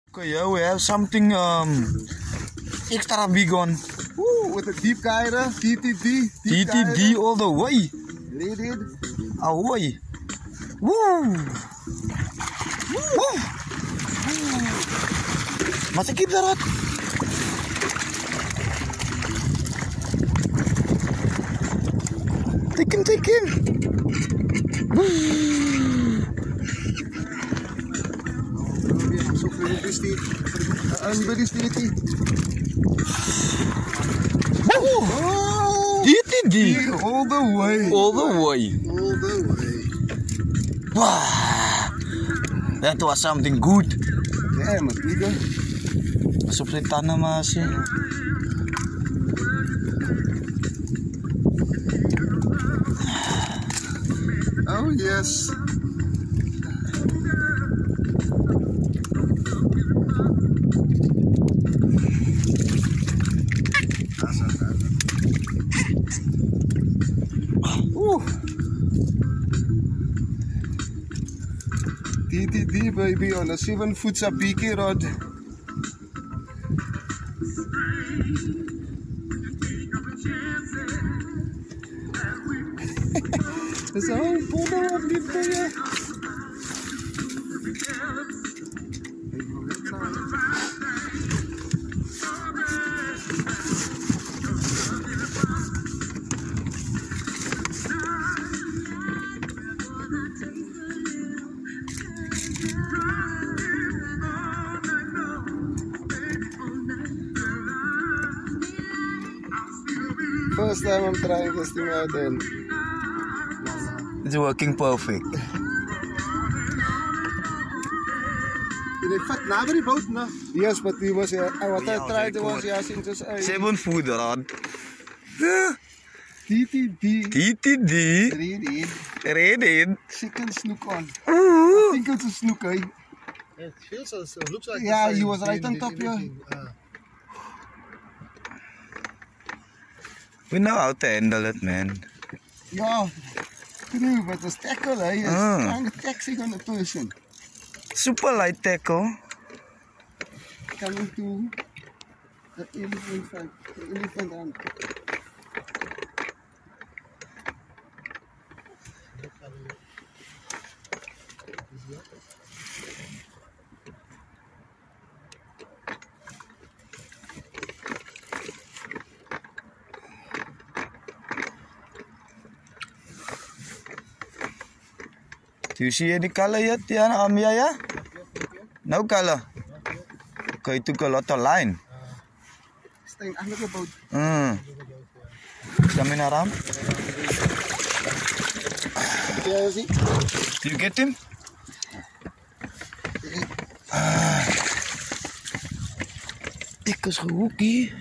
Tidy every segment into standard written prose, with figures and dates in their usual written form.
Okay, yeah, we have something extra big on. Woo, with a deep guide, TTD. TTD all the way. Read it. Ahoy. Woo! Woo! Masakit darat. Take him, take him. TTD. All the way. All the way. All the way. Wow. That was something good. Damn, a bigger. Masuk sa tanah masih. Oh yes. TTD baby on a 7-foot sabiki rod. Zo, podden op dit boeien. First time I'm trying this thing out and It's working perfect. did they fit now the boat no? Yes, but he was what I tried was in just 7-foot rod. TTD. TTD. Read it. Read it. Chicken snook on. I think it's a snook, eh? It feels so, looks like Yeah, he was right on top here. We know how to handle it, man. Yeah, true, but the tackle, eh? Is kind of taxing on the person. Super light tackle. Coming to the elephant arm. Do you see any color yet, Amia? Yeah? No color. Okay, it took a lot of line. Staying under the boat. Coming around. Yeah, see? Did you get him? Ik is gehoekie.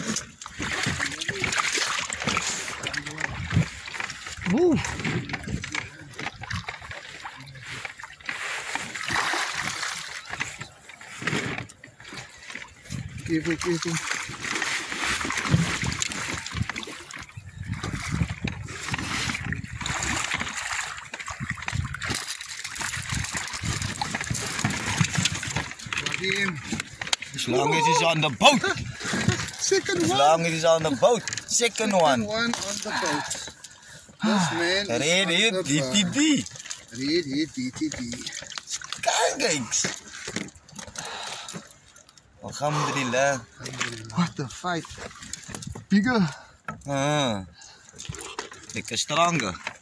Woe. Give it. As long as he's on the boat. Second As one. long as he's on the boat. Second one. One on the boat. This man is Read it, on the DTD. Read it, DTD. Kijk. Alhamdulillah. What a fight. Bigger. Lekker stronger.